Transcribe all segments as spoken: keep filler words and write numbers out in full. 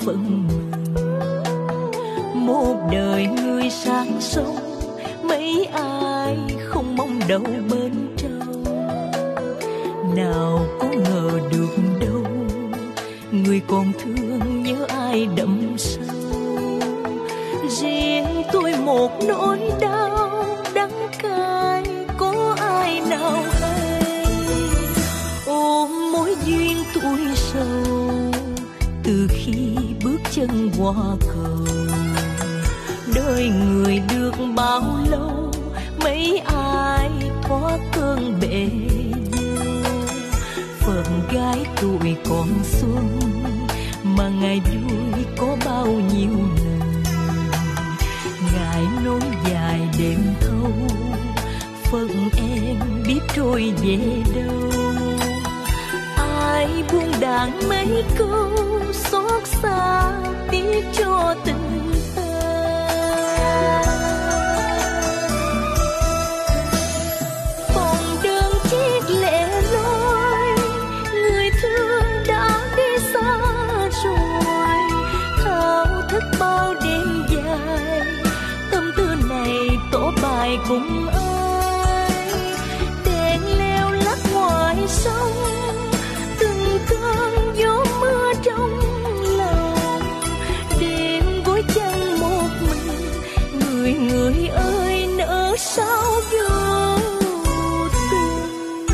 phận mình. Một đời người sang sông, mấy ai không mong đâu bên trong. Nào có ngờ được đâu, người còn thương nhớ ai đậm sâu. Riêng tôi một nỗi đau đắng cay, có ai nào hay. Ôm mối duyên tuổi sầu, từ khi bước chân qua cầu. Đời người được bao lâu, mấy ai thoát cơn bể dâu. Phận gái tuổi còn xuân, mà ngày vui có bao nhiêu lần. Ngài nối dài đêm thâu, phận em biết trôi về đâu. Ai buông đàn mấy câu xót xa, tiếc cho tình ta. Phòng đơn chiếc lẻ loi, người thương đã đi xa rồi. Thao thức bao đêm dài, tâm tư này tỏ bài cùng ai. Đèn leo lắc ngoài sông, từng cơn gió mưa trong lòng. Đêm gối chân một mình, người người ơi nỡ sao vô tình.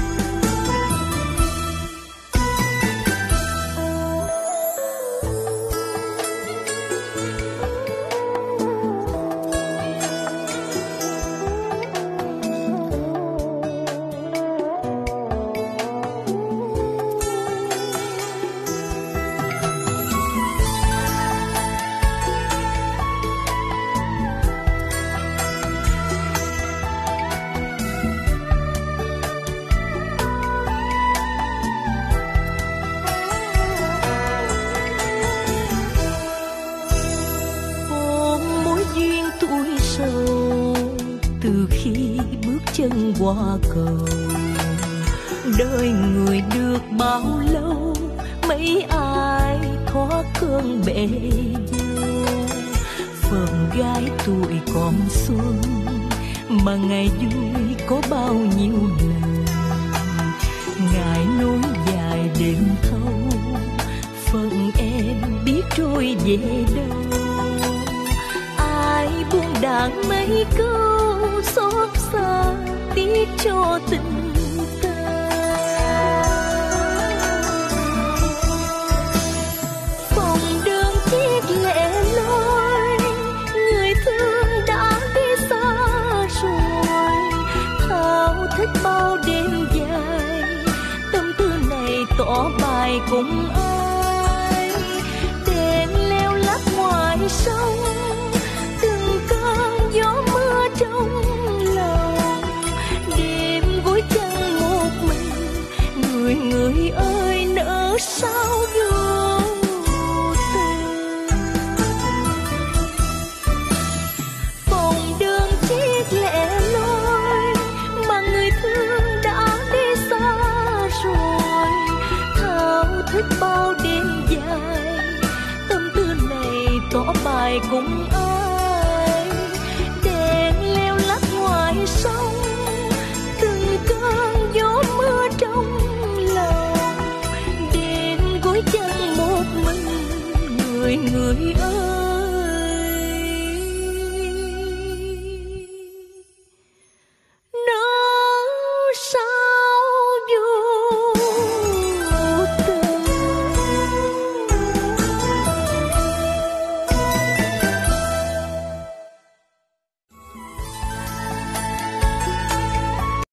Từ khi bước chân qua cầu, đời người được bao lâu, mấy ai thoát cơn bể dâu. Phận gái tuổi còn xuân, mà ngày vui có bao nhiêu lần. Ngày nối dài đêm thâu, phận em biết trôi về đâu. Ai buông đàn mấy câu xót xa, tiếc cho tình ta. Phòng đơn chiếc lẻ loi, người thương đã đi xa rồi. Thao thức bao đêm dài, tâm tư này tỏ bài cùng ai. Đèn leo lắc ngoài sông, từng cơn gió mưa trong lòng. Đêm gối chân một mình, người người ơi nỡ sao vô tình. Phòng đơn chiếc lẻ loi, mà người thương đã đi xa rồi. Thao thức bao đêm dài, tâm tư này tỏ bài cùng ai. Đèn leo lắc ngoài sông, từng cơn gió mưa trong lòng. Đêm gối chân một mình, người người ơi